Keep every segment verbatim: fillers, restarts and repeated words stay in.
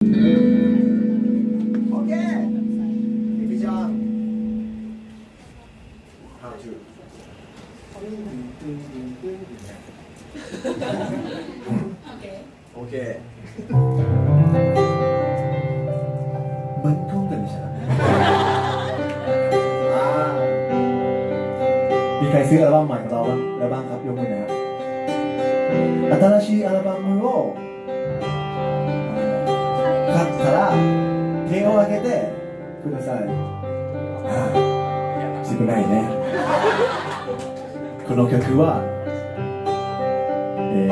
OK。มันคงกันใช่ไหมมีใครซื้ออัลบั้มใหม่ของเราบ้างแล้วบ้างครับยกมือนะครับ新しいアルバムを買ったら手を挙げてください。少ないね。この曲は、え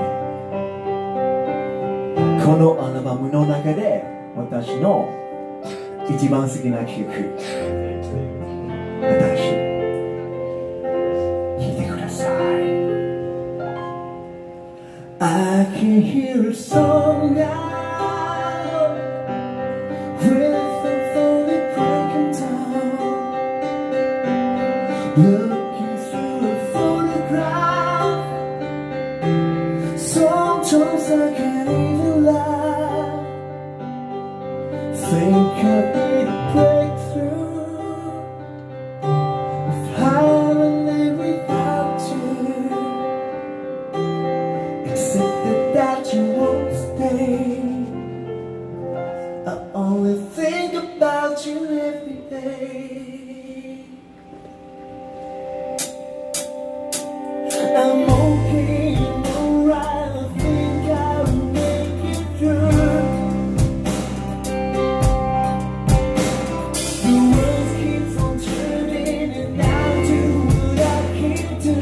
ー、このアルバムの中で私の一番好きな曲、私聴いてください。I can hear a song now with the phone breaking down, looking through a photograph. Sometimes I can't even laugh. Think I need a breakthrough. If I live without you, accepted that you won't stay. I only think about you every day. I'm okay, I'm alright, I think I'll make it through. The world keeps on turning and I'll do what I can do.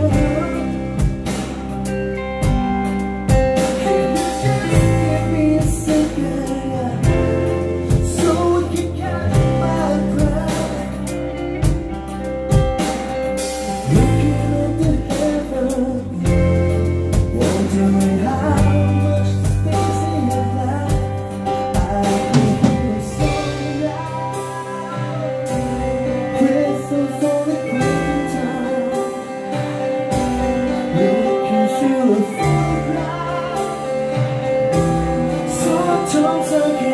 Can you just give me a second so we can catch my breath? Looking up to heaven, wondering how much space in your life. I can hear a song now, grateful for the breaking down, looking through a photograph. Sometimes I can't